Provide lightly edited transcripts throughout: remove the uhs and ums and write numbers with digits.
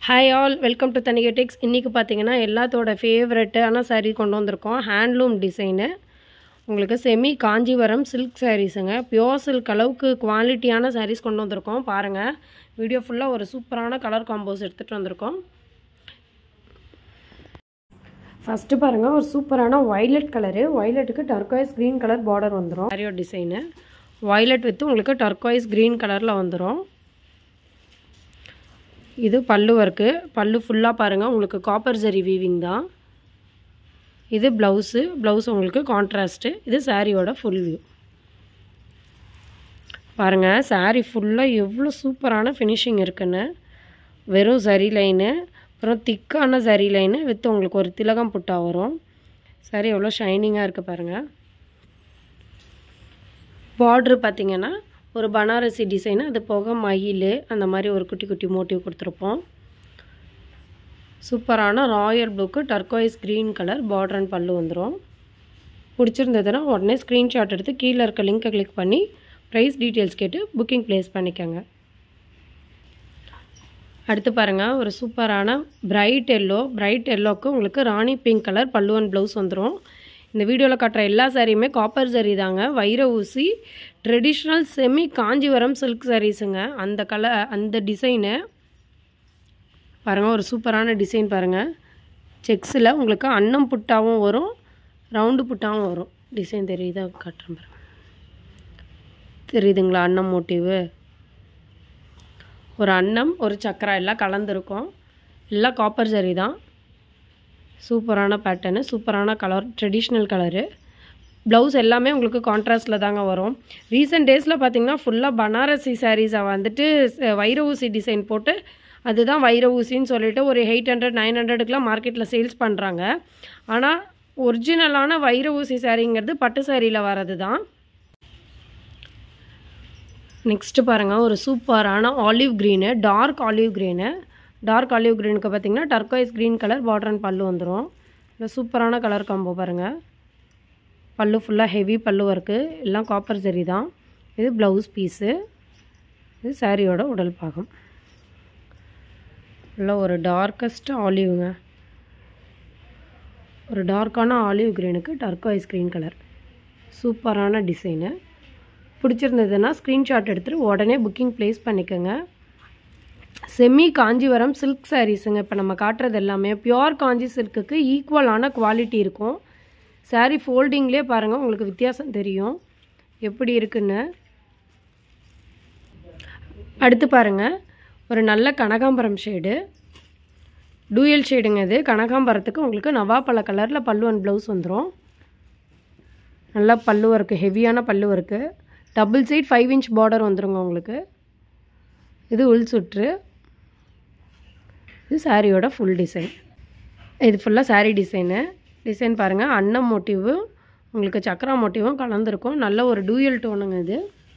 Hi all, welcome to Thanigatics. இன்னைக்கு பாத்தீங்கன்னா எல்லாத்தோட ஃபேவரட் ஆனா saree கொண்டு வந்திருக்கோம். Handloom design. உங்களுக்கு செமி காஞ்சிவரம் silk sareesங்க. பியூர் silk அளவுக்கு குவாலிட்டியான sarees கொண்டு வந்திருக்கோம். பாருங்க. வீடியோ ஃபுல்லா ஒரு சூப்பரான கலர் காம்போஸ் எடுத்துட்டு வந்திருக்கோம். ஃபர்ஸ்ட் பாருங்க ஒரு சூப்பரான violet கலர். violetக்கு turquoise green கலர் border வந்துரும். saree design. violet with உங்களுக்கு turquoise green கலர்ல வந்துரும். இது பல்லு வர்க்கு பல்லு ஃபுல்லா பாருங்க உங்களுக்கு காப்பர் ஜரி வீவிங் தான் இது ப்лауஸ் உங்களுக்கு கான்ட்ராஸ்ட் இது சாரியோட ஃபுல் வியூ பாருங்க சாரி ஃபுல்லா எவ்வளவு சூப்பரான ஃபினிஷிங் இருக்குன்னு வெறும் ஜரி லைன் அப்புறம் திக்கான ஜரி லைன் வித் உங்களுக்கு ஒரு திலகம் புட்டா வரும் சாரி எவ்வளவு ஷைனிங்கா இருக்கு பாருங்க border பாத்தீங்கன்னா ஒரு பனாரசி டிசைன் அது போக மயில் அந்த மாதிரி ஒரு குட்டி குட்டி மோட்டிவ் கொடுத்திருப்போம் சூப்பரான ராயல் ப்ளூக்கு turquoise green colour border and பல்லு வந்துரும் பிடிச்சிருந்ததுனா உடனே ஸ்கிரீன்ஷாட் எடுத்து கீழ இருக்க லிங்கை கிளிக் பண்ணி பிரைஸ் டீடைல்ஸ் கேட்டு புக்கிங் ப்ளேஸ் பண்ணிக்கங்க அடுத்து பாருங்க ஒரு சூப்பரான பிரைட் yellowக்கு உங்களுக்கு ராணி பிங்க் கலர் பல்லு and ப்лауஸ் வந்துரும் இந்த வீடியோல காட்ற எல்லா சாரியுமே காப்பர் ஜரி தாங்க வைர ஊசி ட்ரெடிஷனல் செமி காஞ்சிவரம் silk sareesங்க அந்த கலர் அந்த டிசைன் பாருங்க ஒரு சூப்பரான டிசைன் பாருங்க செக்ஸ்ல உங்களுக்கு அன்னம் புட்டாவும் வரும் ரவுண்ட் புட்டாவும் வரும் டிசைன் தெரியுதா காட்றேன் பாருங்க தெரியுதுங்களா அன்னம் மோட்டிவ் ஒரு அன்னம் ஒரு சக்கரா எல்லாம் கலந்திருக்கும் எல்லாம் காப்பர் ஜரி தான் சூப்பரான பேட்டர்ன் சூப்பரான கலர் ட்ரெடிஷனல் கலர் ப்лауஸ் எல்லாமே உங்களுக்கு கான்ட்ராஸ்ட்ல தாங்க வரும் ரீசன்ட் டேஸ்ல பாத்தீங்கன்னா ஃபுல்லா பனாரசி sarees வந்துட்டு வைர ஊசி டிசைன் போட்டு அதுதான் வைர ஊசின்னு சொல்லிட்டு ஒரு 800 900க்குலாம் மார்க்கெட்ல சேல்ஸ் பண்றாங்க ஆனா ஒரிஜினலான வைர ஊசி சாரிங்கிறது பட்டு சாரியில வரதுதான் நெக்ஸ்ட் பாருங்க ஒரு சூப்பரான ஆலிவ் green டார்க் ஆலிவ் greenக்கு பாத்தீங்கன்னா turquoise green colour border and பல்லு வந்துரும் இது சூப்பரான கலர் காம்போ பாருங்க பல்லு ஃபுல்லா ஹெவி பல்லு வர்க்கு எல்லாம் காப்பர் ஜரி தான் இது ப்лауஸ் பீஸ் இது சாரியோட உடல் பாகம் நல்ல ஒரு டார்க்கஸ்ட் ஆலிவ்ங்க ஒரு டார்க்கான ஆலிவ் greenக்கு டர்கோயிஸ் green கலர் சூப்பரான டிசைன் பிடிச்சிருந்ததுனா ஸ்கிரீன்ஷாட் எடுத்து உடனே புக்கிங் ப்ளேஸ் பண்ணிக்கங்க செமி காஞ்சிவரம் silk sareesங்க இப்ப நம்ம காட்றது எல்லாமே பியூர் காஞ்சி silkக்கு ஈக்குவலான குவாலிட்டி இருக்கும் saree foldingலயே பாருங்க உங்களுக்கு வித்தியாசம் தெரியும் எப்படி இருக்குன்னு அடுத்து பாருங்க ஒரு நல்ல கனகாம்பரம் ஷேட் டூயல் ஷேடுங்க இது கனகாம்பரத்துக்கு உங்களுக்கு நவாப்பழ கலர்ல பல்லு and ப்лауஸ் வந்துரும் நல்ல பல்லு வர்க்கு ஹெவியான பல்லு வர்க்கு டபுள் சைடு 5 inch border வந்துருங்க உங்களுக்கு இது உள் சுற்று இது சாரியோட ஃபுல் டிசைன் இது ஃபுல்லா சாரி டிசைன் பாருங்க அன்னம் மோட்டிவ் உங்களுக்கு சக்கரா மோட்டிவும் கலந்திருக்கும் நல்ல ஒரு டூயல் டோனுங்க இது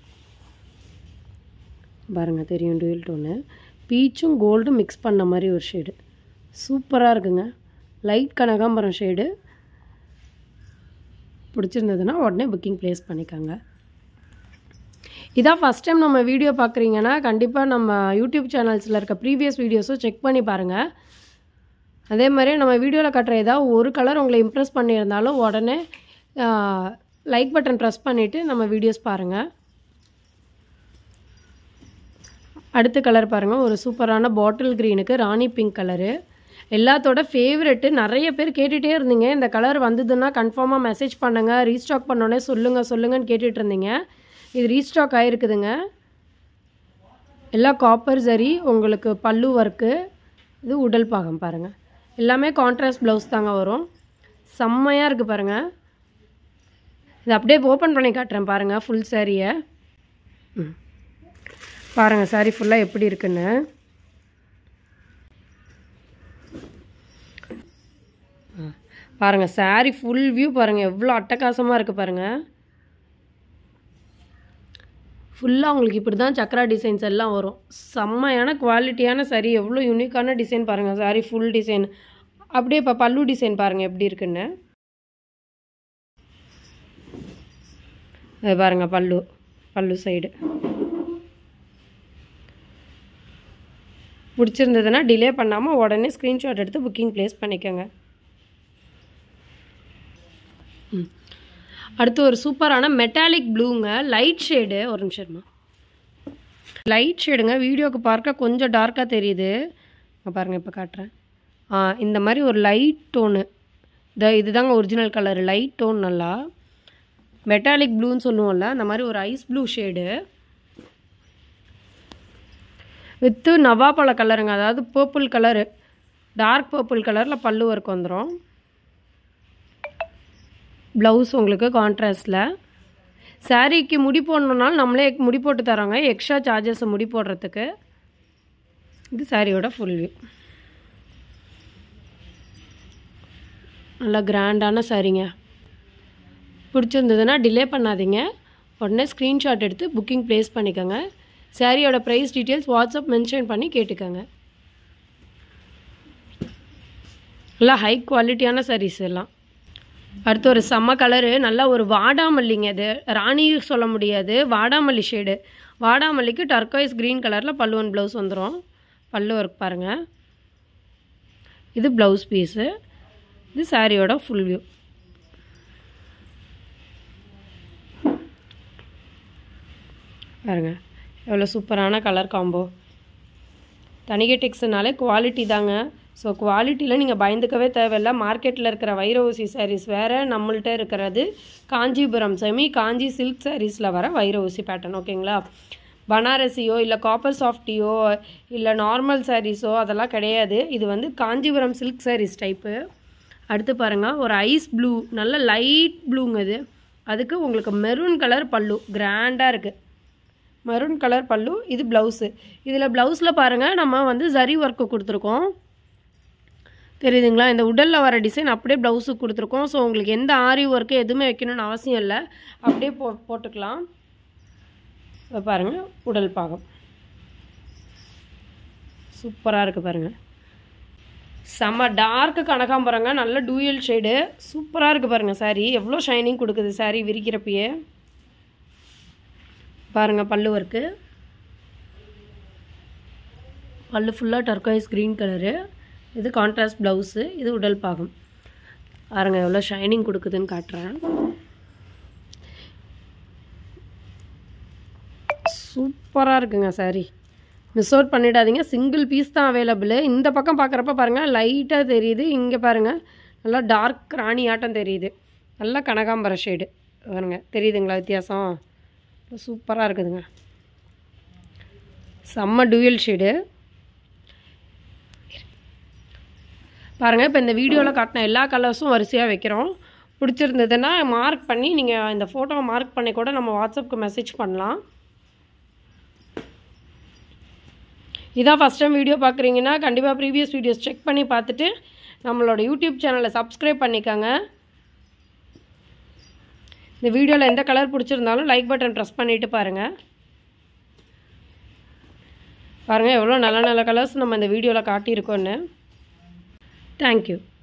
பாருங்க தெரியும் டூயல் டோன் பீச்சும் கோல்டும் மிக்ஸ் பண்ண மாதிரி ஒரு ஷேட் சூப்பரா இருக்குங்க லைட் கனகாம்பரம் ஷேட் பிடிச்சிருந்ததுனா உடனே புக்கிங் ப்ளேஸ் பண்ணிக்கங்க இதா ஃபர்ஸ்ட் டைம் நம்ம வீடியோ பார்க்கறீங்கனா கண்டிப்பா நம்ம YouTube சேனல்ஸ்ல இருக்க ப்ரீவியஸ் வீடியோஸை செக் பண்ணி பாருங்க அதே மாதிரி நம்ம வீடியோல காட்ற ஏதாவது ஒரு கலர் உங்களை இம்ப்ரஸ் பண்ணியிருந்தாலும் உடனே லைக் பட்டன் பிரஸ் பண்ணிட்டு நம்ம வீடியோஸ் பாருங்க அடுத்த கலர் பாருங்க ஒரு சூப்பரான பாட்டில் greenக்கு ராணி பிங்க் கலர் எல்லாத்தோட ஃபேவரட் நிறைய பேர் கேட்டிட்டே இருந்தீங்க இந்த கலர் வந்ததுன்னா கன்ஃபார்மா மெசேஜ் பண்ணுங்க ரீஸ்டாக் பண்ணனே சொல்லுங்கன்னு கேட்டிட்டு இருந்தீங்க இது ரீஸ்டாக் ஆயிருக்குதுங்க எல்லா காப்பர் ஜரி உங்களுக்கு பல்லு வர்க்கு இது உடல் பாகம் பாருங்க எல்லாமே கான்ட்ராஸ்ட் ப்лауஸ் தாங்க வரும் செம்மையா இருக்கு பாருங்க இது அப்படியே ஓபன் பண்ணி காட்றேன் பாருங்க ফুল சாரியை பாருங்க சாரி ஃபுல்லா எப்படி இருக்குன்னு பாருங்க சாரி ஃபுல் வியூ பாருங்க எவ்வளவு அட்டகாசமா இருக்கு பாருங்க ஃபுல்லா உங்களுக்கு இப்படி தான் சக்கரா டிசைன்ஸ் எல்லாம் வரும் செம்மையான குவாலிட்டியான saree எவ்வளவு யூனிக்கான டிசைன் பாருங்க saree ஃபுல் டிசைன் அப்படியே பல்லு டிசைன் பாருங்க எப்படி இருக்குன்னு இது பாருங்க பல்லு சைடு பிடிச்சிருந்ததுன்னா டிலே பண்ணாமல் உடனே ஸ்க்ரீன்ஷாட் எடுத்து புக்கிங் ப்ளேஸ் பண்ணிக்கோங்க. அடுத்து ஒரு சூப்பரான மெட்டாலிக் ப்ளூங்க, லைட் ஷேடு. ஒரு நிமிஷமா, லைட் ஷேடுங்க. வீடியோக்கு பார்க்க கொஞ்சம் டார்க்காக தெரியுது. பாருங்கள், இப்போ காட்டுறேன். இந்த மாதிரி ஒரு லைட் டோனு, இதுதாங்க ஒரிஜினல் கலரு. லைட் டோன், நல்லா மெட்டாலிக் ப்ளூன்னு சொல்லுவோம்ல, அந்த மாதிரி ஒரு ஐஸ் ப்ளூ ஷேடு வித்து நவாப்பழ கலருங்க. அதாவது பர்பிள் கலரு, டார்க் பர்பிள் கலரில் பல்லு ஒர்க் வந்துடும். ப்ளவுஸ் உங்களுக்கு கான்ட்ராஸ்டில். சாரீக்கு முடி போடணுன்னாலும் நம்மளே முடி போட்டு தரோங்க, எக்ஸ்ட்ரா சார்ஜஸ் முடி போடுறதுக்கு. இது சாரியோட ஃபுல் வியூ. நல்லா கிராண்டான சாரீங்க. பிடிச்சிருந்ததுன்னா டிலே பண்ணாதீங்க, உடனே ஸ்க்ரீன்ஷாட் எடுத்து புக்கிங் ப்ளேஸ் பண்ணிக்கோங்க. சாரியோட ப்ரைஸ் டீட்டெயில்ஸ் வாட்ஸ்அப் மென்ஷன் பண்ணி கேட்டுக்கோங்க. நல்லா ஹை குவாலிட்டியான சாரீஸ் எல்லாம். அடுத்து ஒரு செம்ம கலரு, நல்லா ஒரு வாடாமல்லிங்க. இது ராணியும் சொல்ல முடியாது, வாடாமல்லி ஷேடு. வாடாமல்லிக்கு டர்காய்ஸ் க்ரீன் கலரில் பல்லுவன் ப்ளவுஸ் வந்துடும். பல்லு ஒர்க் பாருங்கள். இது ப்ளவுஸ் பீஸு. இது சாரியோட ஃபுல் வியூ. பாருங்கள் எவ்வளோ சூப்பரான கலர் காம்போ. தனிகை டெக்ஸ்னாலே குவாலிட்டி தாங்க. ஸோ குவாலிட்டியில் நீங்கள் பயந்துக்கவே தேவையில்லை. மார்க்கெட்டில் இருக்கிற வைர ஊசி சாரீஸ் வேறு, நம்மள்கிட்ட இருக்கிறது காஞ்சிபுரம் காஞ்சி சில்க் சாரீஸில் வர வைர ஊசி பேட்டர்ன். ஓகேங்களா? பனாரசியோ இல்லை காப்பர் சாஃப்டியோ இல்லை நார்மல் சாரீஸோ அதெல்லாம் கிடையாது. இது வந்து காஞ்சிபுரம் சில்க் சாரீஸ் டைப்பு. அடுத்து பாருங்கள், ஒரு ஐஸ் ப்ளூ, நல்ல லைட் ப்ளூங்க. இது அதுக்கு உங்களுக்கு மெரூன் கலர் பல்லு, கிராண்டாக இருக்குது. மெரூன் கலர் பல்லு. இது ப்ளவுஸு. இதில் ப்ளவுஸில் பாருங்கள், நம்ம வந்து ஜரி ஒர்க்கு கொடுத்துருக்கோம், தெரியுதுங்களா? இந்த உடலில் வர டிசைன் அப்படியே ப்ளவுஸுக்கு கொடுத்துருக்கோம். ஸோ உங்களுக்கு எந்த ஆரி ஒர்க்கு எதுவுமே வைக்கணும்னு அவசியம் இல்லை, அப்படியே போட்டுக்கலாம். பாருங்கள், உடல் பாகம் சூப்பராக இருக்குது பாருங்கள். செம்ம டார்க்கு கனகாம்பரங்க, நல்ல டூயல் ஷேடு, சூப்பராக இருக்குது பாருங்கள். சாரீ எவ்வளோ ஷைனிங் கொடுக்குது சாரீ விரிக்கிறப்பயே. பாருங்கள் பல்லு ஒர்க்கு, பல்லு ஃபுல்லாக டர்காய்ஸ் க்ரீன் கலரு. இது கான்ட்ராஸ்ட் ப்ளவுஸு. இது உடல் பாகம். பாருங்கள் எவ்வளோ ஷைனிங் கொடுக்குதுன்னு காட்டுறேன். சூப்பராக இருக்குங்க சாரீ, மிஸ் அவுட் பண்ணிடாதீங்க. சிங்கிள் பீஸ் தான் அவைலபிள். இந்த பக்கம் பார்க்குறப்ப பாருங்கள் லைட்டாக தெரியுது, இங்கே பாருங்கள் நல்லா டார்க் ராணி ஆட்டம் தெரியுது, நல்லா கனகாம்பர ஷேடு பாருங்கள். தெரியுதுங்களா வித்தியாசம்? சூப்பராக இருக்குதுங்க, செம்ம டூயல் ஷேடு. பாருங்கள், இப்போ இந்த வீடியோவில் காட்டின எல்லா கலர்ஸும் வரிசையாக வைக்கிறோம். பிடிச்சிருந்ததுன்னா மார்க் பண்ணி நீங்கள் இந்த ஃபோட்டோவை மார்க் பண்ணி கூட நம்ம வாட்ஸ்அப்புக்கு மெசேஜ் பண்ணலாம். இதான் ஃபஸ்ட் டைம் வீடியோ பார்க்குறீங்கன்னா கண்டிப்பாக ப்ரீவியஸ் வீடியோஸ் செக் பண்ணி பார்த்துட்டு நம்மளோட யூடியூப் சேனலை சப்ஸ்கிரைப் பண்ணிக்கோங்க. இந்த வீடியோவில் எந்த கலர் பிடிச்சிருந்தாலும் லைக் பட்டன் ப்ரெஸ் பண்ணிவிட்டு பாருங்கள். பாருங்கள் எவ்வளோ நல்ல நல்ல கலர்ஸ் நம்ம இந்த வீடியோவில் காட்டியிருக்கோன்னு. Thank you.